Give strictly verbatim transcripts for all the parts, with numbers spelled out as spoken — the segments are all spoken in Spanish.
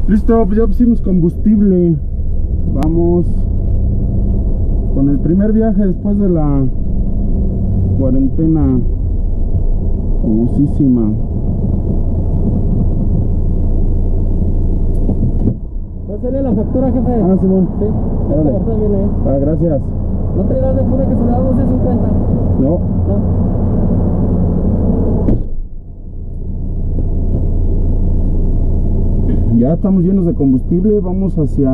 Listo, pues ya pusimos combustible. Vamos con el primer viaje después de la cuarentena famosísima. ¿Va a salir la factura, jefe? Ah, Simón. Sí, esta factura viene, ¿eh? Ah, gracias. ¿No traerás de pura que se le da doce cincuenta? No. No. Ya estamos llenos de combustible. Vamos hacia...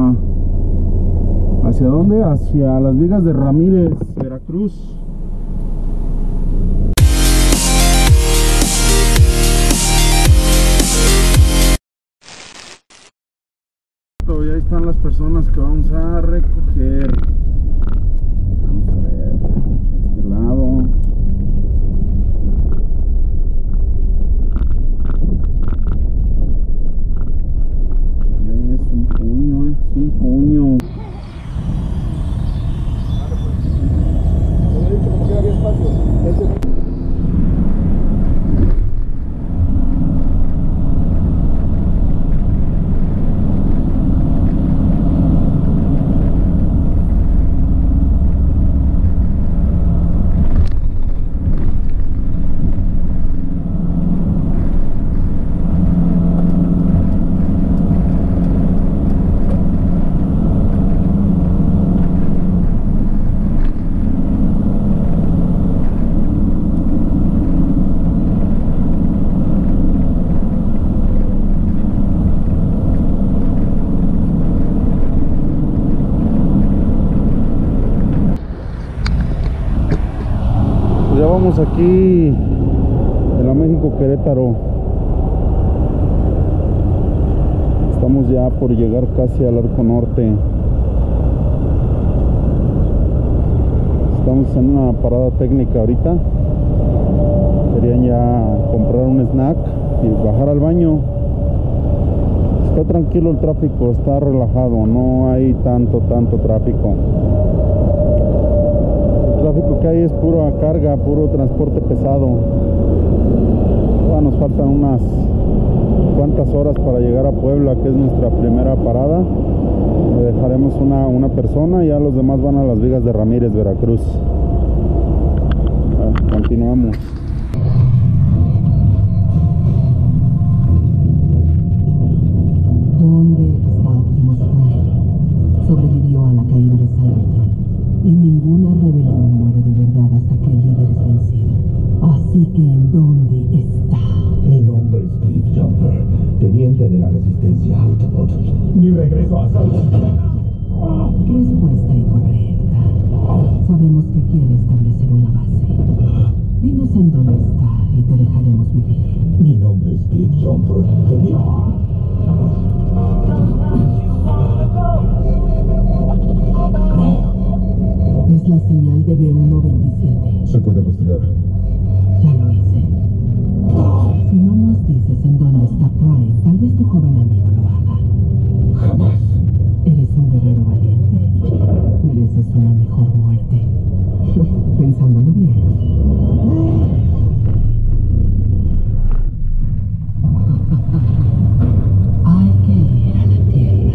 ¿Hacia dónde? Hacia las Vigas de Ramírez, Veracruz. Y ahí están las personas que vamos a recoger. Vamos a ver de este lado. Es un puño, es un puño. Me he dicho como que había espacio. Ya vamos aquí de la México Querétaro. Estamos ya por llegar casi al Arco Norte. Estamos en una parada técnica ahorita. Querían ya comprar un snack y bajar al baño. Está tranquilo el tráfico, está relajado, no hay tanto, tanto tráfico. El tráfico que hay es pura carga, puro transporte pesado. Bueno, nos faltan unas cuantas horas para llegar a Puebla, que es nuestra primera parada. Le dejaremos una, una persona y ya los demás van a las Vigas de Ramírez, Veracruz. Ah, continuamos. ¿Dónde está Optimus Prime? Sobrevivió a la caída de Cybertron. Y ninguna rebelión muere de verdad hasta que el líder es vencido. Así que, ¿en dónde está? Mi nombre es Cliff Jumper, teniente de la resistencia Autobot. Mi regreso a salvo. Respuesta incorrecta. Sabemos que quiere establecer una base. Dinos en dónde está y te dejaremos vivir. Mi nombre es Cliff Jumper, teniente. Es la señal de B uno veintisiete. Se puede rastrear. Ya lo hice. Si no nos dices en dónde está Prime, tal vez tu joven amigo lo haga. Jamás. Eres un guerrero valiente. Mereces una mejor muerte. Pensándolo bien. Hay que ir a la Tierra.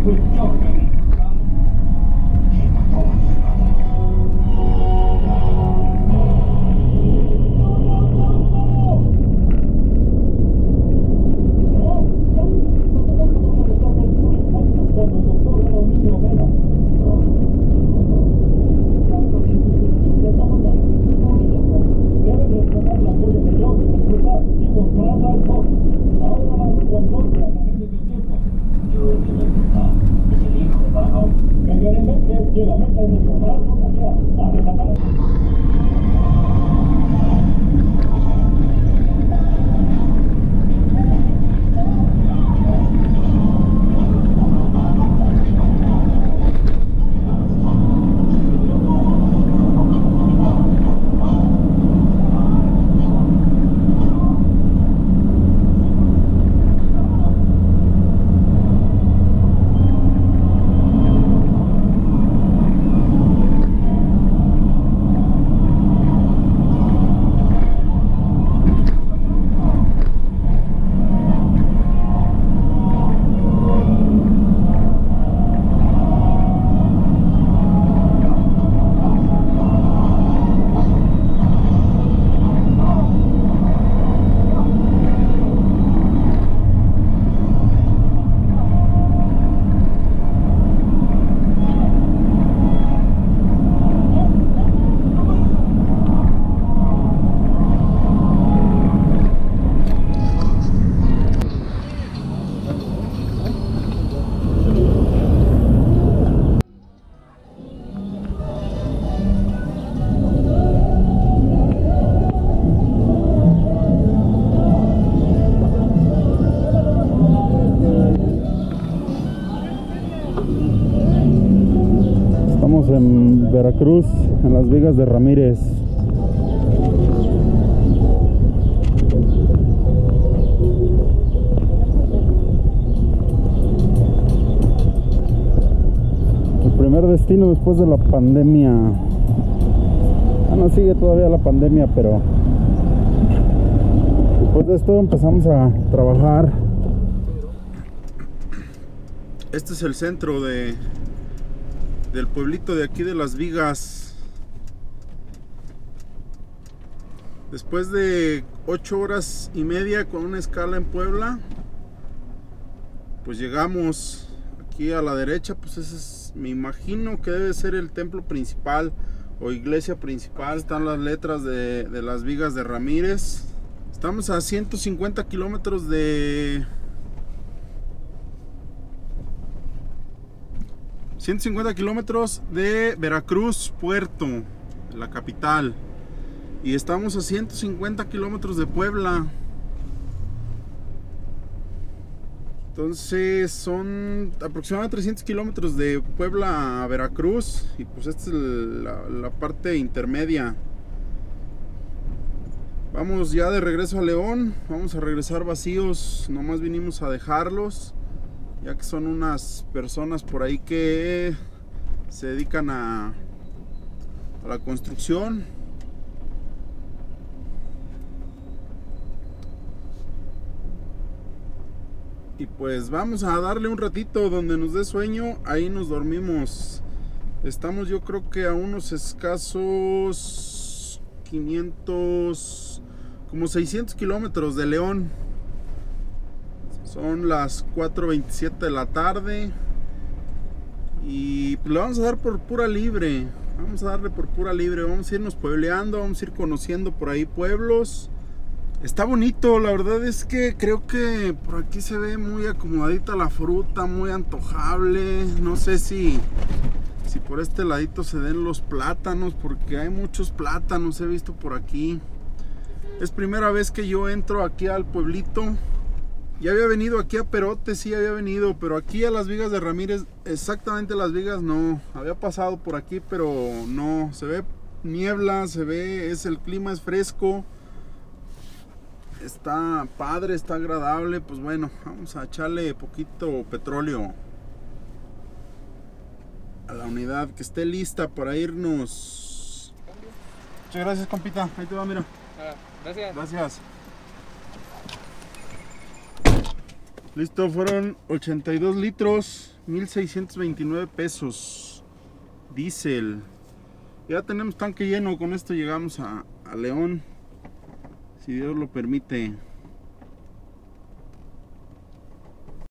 En Veracruz, en las Vigas de Ramírez. El primer destino después de la pandemia. Ah, no, sigue todavía la pandemia, pero después de esto empezamos a trabajar. Este es el centro de del pueblito de aquí de Las Vigas. Después de ocho horas y media con una escala en Puebla, pues llegamos aquí a la derecha. Pues ese es, me imagino que debe ser el templo principal o iglesia principal. Están las letras de, de Las Vigas de Ramírez. Estamos a ciento cincuenta kilómetros de ciento cincuenta kilómetros de Veracruz, Puerto, la capital. Y estamos a ciento cincuenta kilómetros de Puebla. Entonces son aproximadamente trescientos kilómetros de Puebla a Veracruz. Y pues esta es la, la parte intermedia. Vamos ya de regreso a León. Vamos a regresar vacíos. Nomás vinimos a dejarlos, ya que son unas personas por ahí que se dedican a, a la construcción. Y pues vamos a darle un ratito donde nos dé sueño, ahí nos dormimos. Estamos, yo creo que a unos escasos quinientos, como seiscientos kilómetros de León. Son las cuatro veintisiete de la tarde. Y pues le vamos a dar por pura libre. Vamos a darle por pura libre. Vamos a irnos puebleando. Vamos a ir conociendo por ahí pueblos. Está bonito. La verdad es que creo que por aquí se ve muy acomodadita la fruta. Muy antojable. No sé si Si por este ladito se den los plátanos, porque hay muchos plátanos. He visto por aquí. Es primera vez que yo entro aquí al pueblito. Ya había venido aquí a Perote, sí había venido, pero aquí a Las Vigas de Ramírez, exactamente Las Vigas no. Había pasado por aquí, pero no. Se ve niebla, se ve, es el clima es fresco. Está padre, está agradable. Pues bueno, vamos a echarle poquito petróleo a la unidad, que esté lista para irnos. Muchas gracias, compita. Ahí te va, mira. Ah, gracias. Gracias. Listo, fueron ochenta y dos litros. mil seiscientos veintinueve pesos. Diésel. Ya tenemos tanque lleno. Con esto llegamos a, a León, si Dios lo permite.